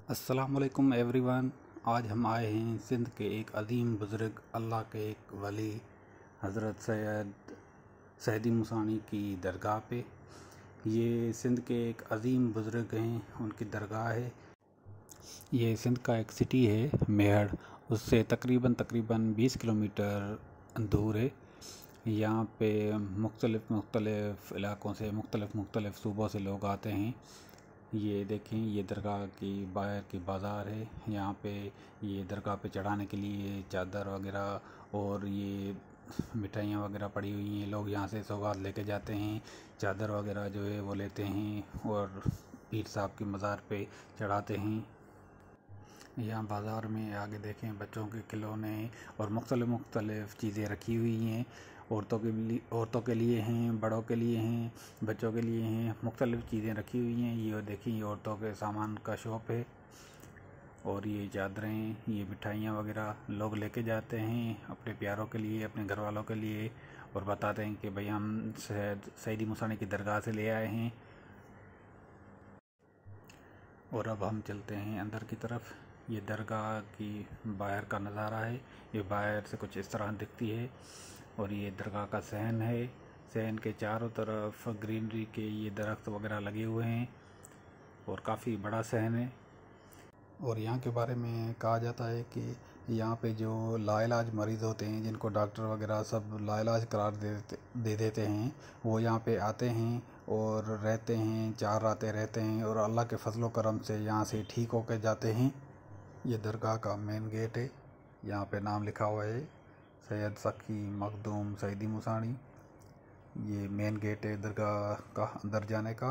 अस्सलामुअलैकुम एवरीवन। आज हम आए हैं सिंध के एक अजीम बुज़ुर्ग अल्लाह के एक वली हज़रत सैयद सैदी मुसानी की दरगाह पे। ये सिंध के एक अजीम बुज़ुर्ग हैं, उनकी दरगाह है। ये सिंध का एक सिटी है मेहड़, उससे तकरीबन 20 किलोमीटर दूर है। यहाँ पे मुख्तलिफ़ इलाक़ों से मुख्तलिफ़ सूबों से लोग आते हैं। ये देखें, ये दरगाह की बाहर की बाज़ार है। यहाँ पे ये दरगाह पे चढ़ाने के लिए चादर वगैरह और ये मिठाइयाँ वगैरह पड़ी हुई हैं। लोग यहाँ से सौगात लेके जाते हैं, चादर वगैरह जो है वो लेते हैं और पीर साहब की मज़ार पे चढ़ाते हैं। यहाँ बाज़ार में आगे देखें, बच्चों के खिलौने और मुख्तलिफ़ चीज़ें रखी हुई हैं। औरतों के लिए हैं, बड़ों के लिए हैं, बच्चों के लिए हैं, मुख्तलिफ़ चीज़ें रखी हुई हैं। ये देखिए, ये औरतों के सामान का शॉप है। और ये चादरें, ये मिठाइयाँ वगैरह लोग लेके जाते हैं अपने प्यारों के लिए, अपने घर वालों के लिए, और बताते हैं कि भाई हम सैदी मुसानी की दरगाह से ले आए हैं। और अब हम चलते हैं अंदर की तरफ। ये दरगाह की बाहर का नज़ारा है। ये बाहर से कुछ इस तरह दिखती है। और ये दरगाह का सहन है। सहन के चारों तरफ ग्रीनरी के ये दरख्त वगैरह लगे हुए हैं और काफ़ी बड़ा सहन है। और यहाँ के बारे में कहा जाता है कि यहाँ पे जो लाइलाज मरीज़ होते हैं, जिनको डॉक्टर वगैरह सब लाइलाज करार दे देते हैं, वो यहाँ पे आते हैं और रहते हैं, 4 रातें रहते हैं और अल्लाह के फजलो करम से यहाँ से ठीक होकर जाते हैं। ये दरगाह का मेन गेट है। यहाँ पे नाम लिखा हुआ है सैयद सखी मखदूम सैदी मुसानी। ये मेन गेट है दरगाह का अंदर जाने का।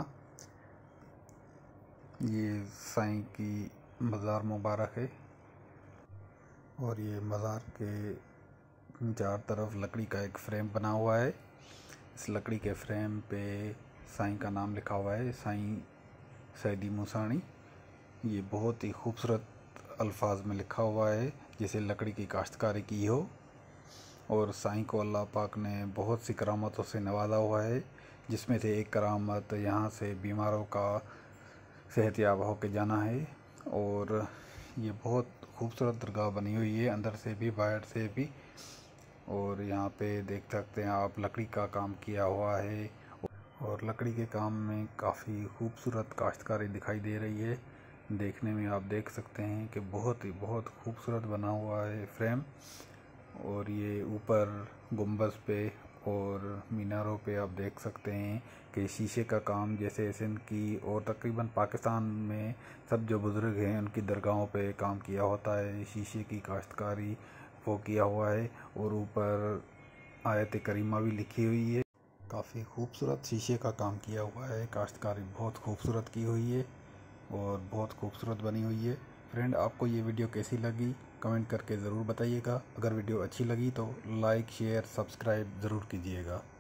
ये साईं की मज़ार मुबारक है। और ये मज़ार के चार तरफ लकड़ी का एक फ्रेम बना हुआ है। इस लकड़ी के फ्रेम पे साईं का नाम लिखा हुआ है, साईं सैदी मुसानी। ये बहुत ही खूबसूरत अल्फाज में लिखा हुआ है, जैसे लकड़ी की काश्तकारी की हो। और साईं को अल्लाह पाक ने बहुत सी करामतों से नवाजा हुआ है, जिसमें से एक करामत यहाँ से बीमारों का सेहतयाब होकर जाना है। और ये बहुत खूबसूरत दरगाह बनी हुई है, अंदर से भी बाहर से भी। और यहाँ पे देख सकते हैं आप, लकड़ी का काम किया हुआ है और लकड़ी के काम में काफ़ी खूबसूरत काश्तकारी दिखाई दे रही है। देखने में आप देख सकते हैं कि बहुत खूबसूरत बना हुआ है फ्रेम। और ये ऊपर गुंबद पे और मीनारों पे आप देख सकते हैं कि शीशे का काम, जैसे सिंध की और तकरीबन पाकिस्तान में सब जो बुज़ुर्ग हैं उनकी दरगाहों पे काम किया होता है। शीशे की काश्तकारी वो किया हुआ है और ऊपर आयत करीमा भी लिखी हुई है। काफ़ी खूबसूरत शीशे का काम किया हुआ है, काश्तकारी बहुत खूबसूरत की हुई है और बहुत खूबसूरत बनी हुई है। फ्रेंड, आपको ये वीडियो कैसी लगी कमेंट करके ज़रूर बताइएगा। अगर वीडियो अच्छी लगी तो लाइक शेयर सब्सक्राइब ज़रूर कीजिएगा।